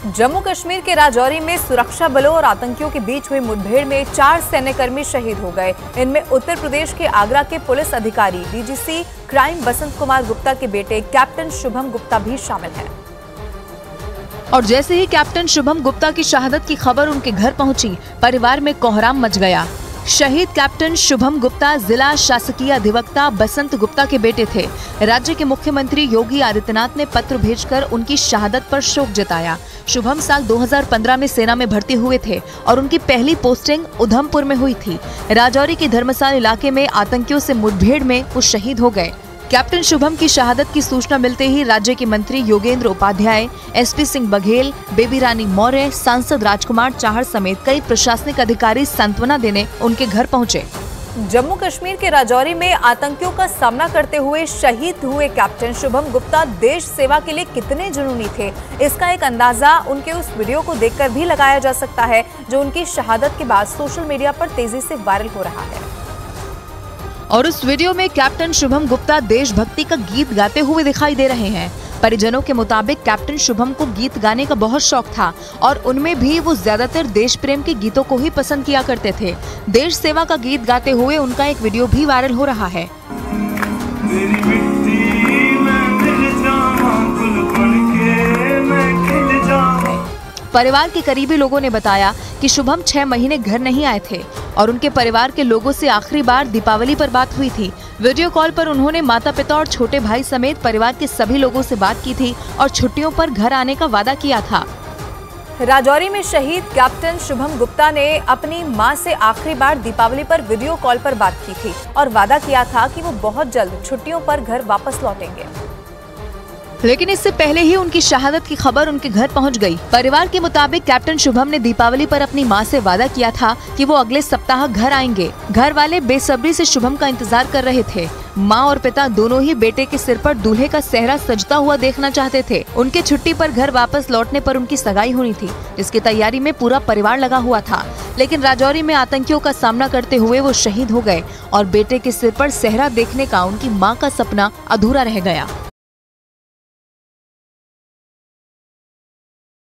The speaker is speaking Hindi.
जम्मू कश्मीर के राजौरी में सुरक्षा बलों और आतंकियों के बीच हुई मुठभेड़ में 4 सैन्यकर्मी शहीद हो गए। इनमें उत्तर प्रदेश के आगरा के पुलिस अधिकारी डीजीसी क्राइम बसंत कुमार गुप्ता के बेटे कैप्टन शुभम गुप्ता भी शामिल हैं। और जैसे ही कैप्टन शुभम गुप्ता की शहादत की खबर उनके घर पहुंची, परिवार में कोहराम मच गया। शहीद कैप्टन शुभम गुप्ता जिला शासकीय अधिवक्ता बसंत गुप्ता के बेटे थे। राज्य के मुख्यमंत्री योगी आदित्यनाथ ने पत्र भेजकर उनकी शहादत पर शोक जताया। शुभम साल 2015 में सेना में भर्ती हुए थे और उनकी पहली पोस्टिंग उधमपुर में हुई थी। राजौरी के धर्मसाल इलाके में आतंकियों से मुठभेड़ में वो शहीद हो गए। कैप्टन शुभम की शहादत की सूचना मिलते ही राज्य के मंत्री योगेंद्र उपाध्याय, एसपी सिंह बघेल, बेबी रानी मौर्य, सांसद राजकुमार चाहर समेत कई प्रशासनिक अधिकारी सांत्वना देने उनके घर पहुंचे। जम्मू कश्मीर के राजौरी में आतंकियों का सामना करते हुए शहीद हुए कैप्टन शुभम गुप्ता देश सेवा के लिए कितने जुनूनी थे, इसका एक अंदाजा उनके उस वीडियो को देखकर भी लगाया जा सकता है जो उनकी शहादत के बाद सोशल मीडिया पर तेजी से वायरल हो रहा है। और उस वीडियो में कैप्टन शुभम गुप्ता देशभक्ति का गीत गाते हुए दिखाई दे रहे हैं। परिजनों के मुताबिक कैप्टन शुभम को गीत गाने का बहुत शौक था और उनमें भी वो ज्यादातर देश प्रेम के गीतों को ही पसंद किया करते थे। देश सेवा का गीत गाते हुए उनका एक वीडियो भी वायरल हो रहा है। परिवार के करीबी लोगों ने बताया कि शुभम 6 महीने घर नहीं आए थे और उनके परिवार के लोगों से आखिरी बार दीपावली पर बात हुई थी। वीडियो कॉल पर उन्होंने माता पिता और छोटे भाई समेत परिवार के सभी लोगों से बात की थी और छुट्टियों पर घर आने का वादा किया था। राजौरी में शहीद कैप्टन शुभम गुप्ता ने अपनी मां से आखिरी बार दीपावली पर वीडियो कॉल पर बात की थी और वादा किया था कि वो बहुत जल्द छुट्टियों पर घर वापस लौटेंगे। लेकिन इससे पहले ही उनकी शहादत की खबर उनके घर पहुंच गई। परिवार के मुताबिक कैप्टन शुभम ने दीपावली पर अपनी मां से वादा किया था कि वो अगले सप्ताह घर आएंगे। घर वाले बेसब्री से शुभम का इंतजार कर रहे थे। मां और पिता दोनों ही बेटे के सिर पर दूल्हे का सेहरा सजता हुआ देखना चाहते थे। उनके छुट्टी पर घर वापस लौटने पर उनकी सगाई होनी थी, जिसकी तैयारी में पूरा परिवार लगा हुआ था। लेकिन राजौरी में आतंकियों का सामना करते हुए वो शहीद हो गए और बेटे के सिर पर सेहरा देखने का उनकी मां का सपना अधूरा रह गया।